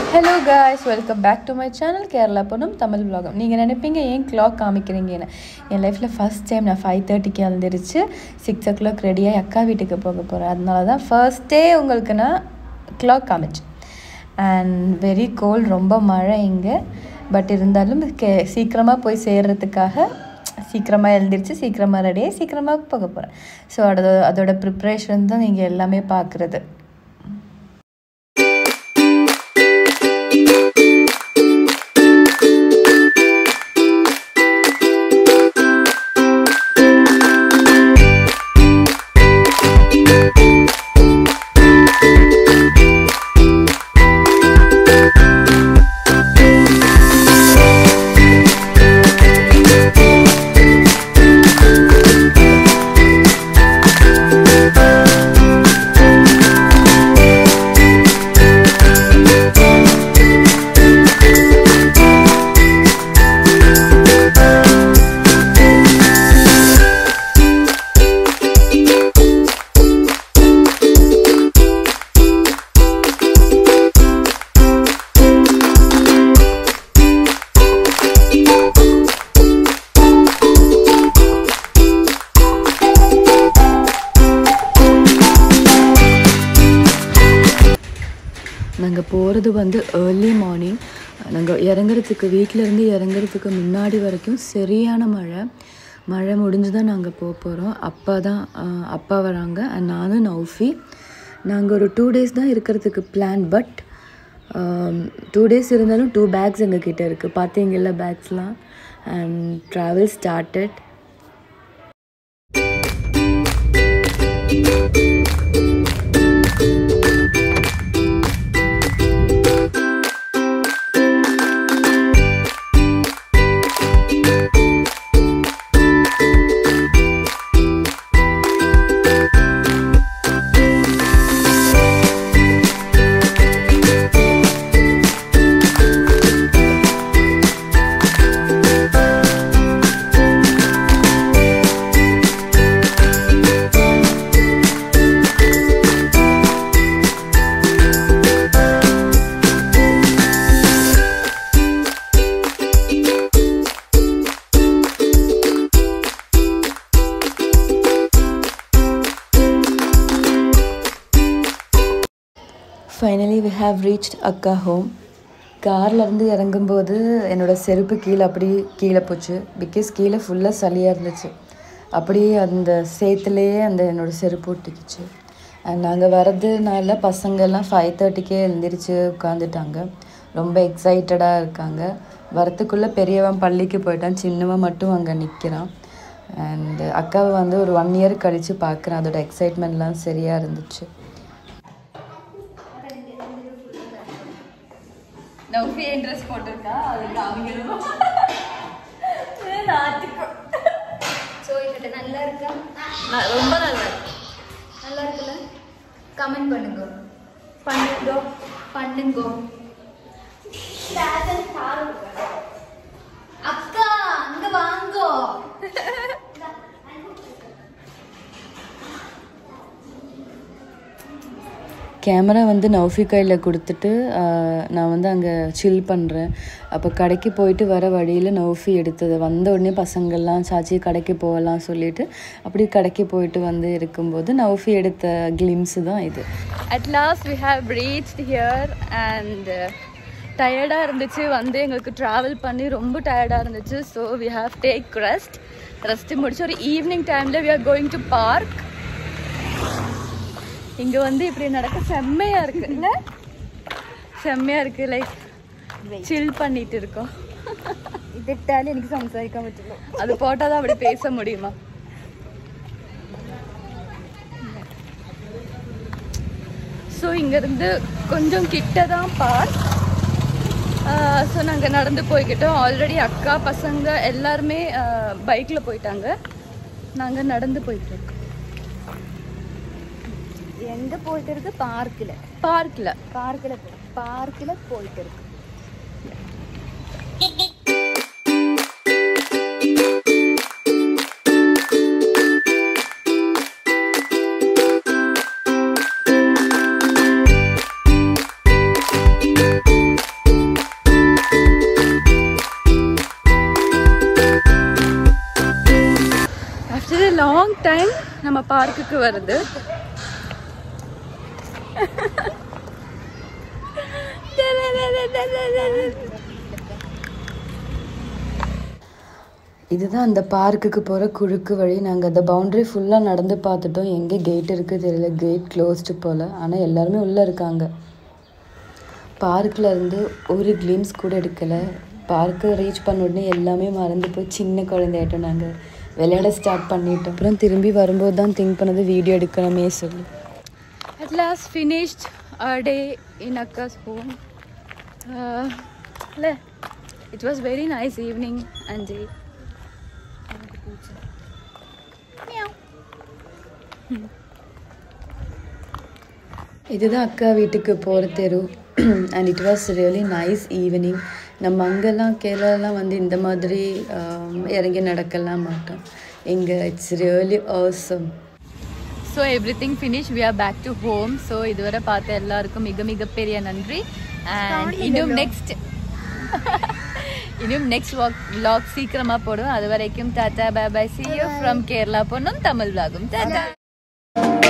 Hello guys, welcome back to my channel Kerala Ponum Tamil Vlog. நீங்கள் நினைப்பீங்க ஏன் clock காமிக்கிறீங்கன்னு. என் லைஃப்பில் ஃபர்ஸ்ட் டைம் நான் 5:30க்கு எழுந்திரிச்சு 6 o'clock ரெடியாகி அக்கா வீட்டுக்கு போக போகிறேன். அதனால தான் ஃபர்ஸ்ட் டே உங்களுக்கு நான் clock காமிச்சேன். அண்ட் வெரி கோல்ட், ரொம்ப மழை இங்கே. பட் இருந்தாலும் சீக்கிரமாக போய் சேர்றதுக்காக சீக்கிரமாக எழுந்திரிச்சு சீக்கிரமாக ரெடியாகி சீக்கிரமாக போக போகிறேன். ஸோ அதோட ப்ரிப்ரேஷன் தான் நீங்கள் எல்லாமே பார்க்குறது. நாங்கள் போகிறது வந்து ஏர்லி மார்னிங். நாங்கள் வீட்டிலேருந்து இறங்குறதுக்கு முன்னாடி வரைக்கும் சரியான மழை முடிஞ்சு தான் நாங்கள் போகிறோம். அப்பா வராங்க அண்ட் நானும் நௌஃபி. நாங்கள் ஒரு 2 days தான் இருக்கிறதுக்கு பிளான். பட் 2 days இருந்தாலும் 2 bags எங்ககிட்ட இருக்குது. பார்த்தீங்கல்ல பேக்ஸ்லாம். And travel started. Finally we have reached Akka home. கார்லேருந்து இறங்கும்போது என்னோடய செருப்பு கீழே போச்சு. பிகாஸ் கீழே ஃபுல்லாக சளியாக இருந்துச்சு. அப்படியே அந்த சேத்துலேயே என்னோடய செருப்பு ஒட்டிக்கிச்சு. அண்ட் நாங்கள் வரதுனால பசங்கள்லாம் 5:30க்கே எழுந்திரிச்சு உட்காந்துட்டாங்க. ரொம்ப எக்ஸைட்டடாக இருக்காங்க. வரத்துக்குள்ளே பெரியவன் பள்ளிக்கு போயிட்டான், சின்னவன் மட்டும் அங்கே நிற்கிறான். அண்ட் அக்காவை வந்து ஒரு 1 year கழித்து பார்க்குறேன். அதோட எக்ஸைட்மெண்ட்லாம் சரியாக இருந்துச்சு. நௌஃபி ட்ரெஸ் போட்டிருக்கா, அது காமிக்கணும். ஸோ இது நல்லா இருக்கா? ரொம்ப நல்லா இருக்குல்ல? கமெண்ட் பண்ணுங்க. அக்கா அங்க வாங்கோ. கேமரா வந்து நௌஃபி கையில் கொடுத்துட்டு நான் வந்து அங்கே சில் பண்ணுறேன். அப்போ கடைக்கு போயிட்டு வர வழியில் நௌஃபி எடுத்தது. வந்த உடனே பசங்கள்லாம் சாச்சி கடைக்கு போகலாம் சொல்லிவிட்டு அப்படி கடைக்கு போயிட்டு வந்து இருக்கும்போது நௌஃபி எடுத்த கிளிம்ஸு தான் இது. At last we have reached here. And டயர்டாக இருந்துச்சு. வந்து எங்களுக்கு ட்ராவல் பண்ணி ரொம்ப டயர்டாக இருந்துச்சு. So we have take rest முடிச்சு ஒரு ஈவினிங் டைமில் we are going to park. இங்கே வந்து இப்படி நடக்க செம்மையாக இருக்குது இல்லை? செம்மையாக இருக்குது. லைக் சில் பண்ணிட்டு இருக்கோம். ഇതിട്ടാലും എനിക്ക് സംസാരിക്കാൻ പറ്റില്ല. அது போட்டால் தான் அப்படி பேச முடியுமா? ஸோ இங்கேருந்து கொஞ்சம் கிட்ட தான் பார்க். ஸோ நாங்கள் நடந்து போய்கிட்டோம். ஆல்ரெடி அக்கா பசங்க எல்லாருமே பைக்கில் போயிட்டாங்க. நாங்கள் நடந்து போயிட்டு இருக்கோம். எங்க போயிட்டு இருக்கு? பார்க்கில் போயிட்டு இருக்கு. நம்ம பார்க்குக்கு வருது. இதுதான் அந்த பார்க்குக்கு போகிற குறுக்கு வழி. நாங்கள் அந்த பவுண்ட்ரி ஃபுல்லாக நடந்து பார்த்துட்டோம். எங்கே கேட் இருக்குது தெரியல, கேட் க்ளோஸ்டு போல். ஆனால் எல்லாருமே உள்ளே இருக்காங்க. பார்க்கில் இருந்து ஒரு கிளிம்ஸ் கூட எடுக்கலை. பார்க்கை ரீச் பண்ண உடனே எல்லாமே மறந்து போய் சின்ன குழந்தையாயிட்டோம். நாங்கள் விளையாட ஸ்டார்ட் பண்ணிட்டோம். அப்புறம் திரும்பி வரும்போது தான் திங்க் பண்ணது வீடியோ எடுக்கணுமே சொல்லி. At last finished our day in Akka's home. It was very nice evening and day. இதுதான் அக்கா வீட்டுக்கு போகிற தெரு. And it was really nice evening. நம்ம அங்கெல்லாம் கேரளாலாம் வந்து இந்த மாதிரி இறங்கி நடக்கலாம் மாட்டோம். இங்கே it's really awesome. So every thing finish, we are back to home. So இதுவரை பார்த்த எல்லாருக்கும் மிக மிக பெரிய நன்றி. அண்ட் இன்னும் நெக்ஸ்ட் vlog சீக்கிரமாக போடும். அது வரைக்கும் tata bye bye. See you from Kerala பொண்ணும் தமிழ் vlogum. டாடா.